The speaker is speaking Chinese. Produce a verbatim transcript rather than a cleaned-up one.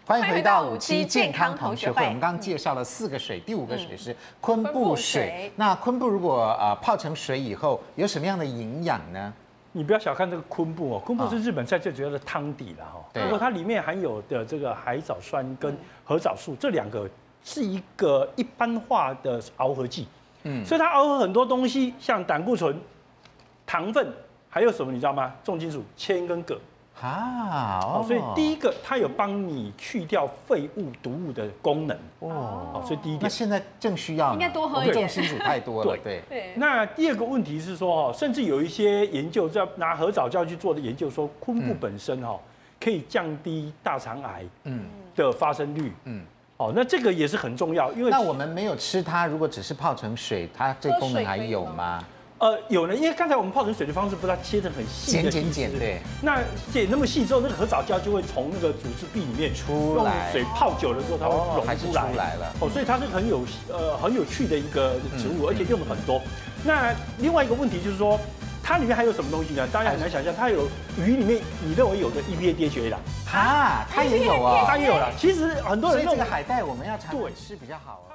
欢迎回到五期健康同学会。我们刚刚介绍了四个水，第五个水是昆布水。那昆布如果呃泡成水以后，有什么样的营养呢？ 你不要小看这个昆布哦，昆布是日本菜最主要的汤底了哈。不过它里面含有的这个海藻酸跟核藻素这两个是一个一般化的螯合剂，嗯，所以它螯合很多东西，像胆固醇、糖分，还有什么你知道吗？重金属铅跟铬。啊，哦，所以第一个它有帮你去掉废物、毒物的功能哦，所以第一点， 那现在正需要， 应该多喝一点， 重金属太多了，对对。 那第二个问题是说哦，甚至有一些研究在拿核藻胶去做的研究，说昆布本身哈可以降低大肠癌嗯的发生率嗯。哦，那这个也是很重要，因为那我们没有吃它，如果只是泡成水，它这功能还有吗？ 呃，有呢，因为刚才我们泡成水的方式，不是它切成很细的剪剪剪，对。 那剪那么细之后，那个核藻胶就会从那个组织壁里面出来， 用水泡久了之后，它会溶出来， 出来了。 哦，所以它是很有呃很有趣的一个植物，而且用的很多。那另外一个问题就是说，它里面还有什么东西呢？大家很难想象，它有鱼里面你认为有的 E P A D H A 啦， 啊，它也有啊， 它也有啦。其实很多人所以这个海带我们要常吃比较好啊。